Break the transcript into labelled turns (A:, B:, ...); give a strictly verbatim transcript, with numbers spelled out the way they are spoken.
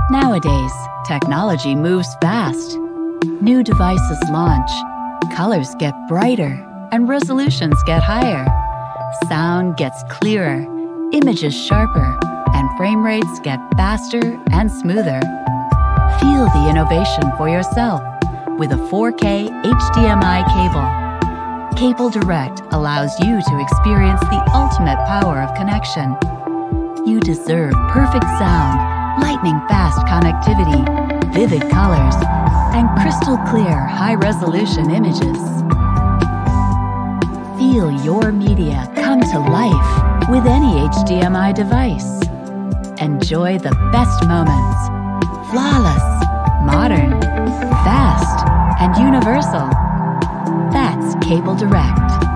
A: Nowadays, technology moves fast. New devices launch, colors get brighter, and resolutions get higher. Sound gets clearer, images sharper, and frame rates get faster and smoother. Feel the innovation for yourself with a four K H D M I cable. Cable Direct allows you to experience the ultimate power of connection. You deserve perfect sound, lightning-fast connectivity, vivid colors, and crystal-clear, high-resolution images. Feel your media come to life with any H D M I device. Enjoy the best moments. Flawless, modern, fast, and universal. That's Cable Direct.